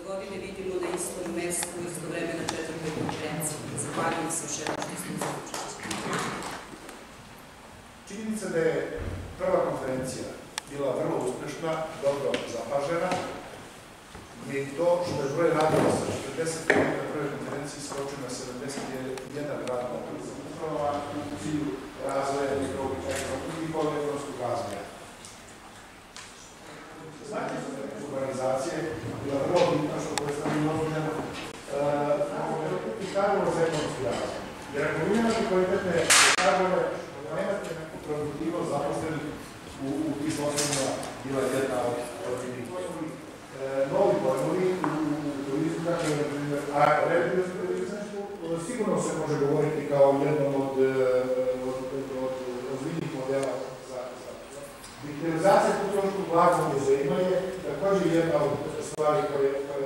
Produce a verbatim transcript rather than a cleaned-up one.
godine vidimo na istom mestu istovremeno na četvrtoj konferenciji. Zahvaljujem se još jednom što ste uzeli učešće. Činjenica da je prva konferencija bila vrlo uspešna, dobro zapažena, je i to što je broj radova sa četrdeset pet na prvoj konferenciji skočio na sedamdeset jedan rad uprava u cilju razvoja njihovog ekonomskog razvoja. Znači, urbanizacije bila vrlo bitna što predstavljeno ovdje i karvalo za ekonomski razvoj. Jer ako vi imate kvalitetne karvole, nemate neku produktivnost zaposlenih u tih osnovima bila jedna od tih novi pojmovi u turizmu, kako je, na primjer, aerorebius turizmu, sigurno se može govoriti kao jednom od ozbiljnih modela za digitalizacija kulturološkog glavnog muzejima je također jedna od stvari koje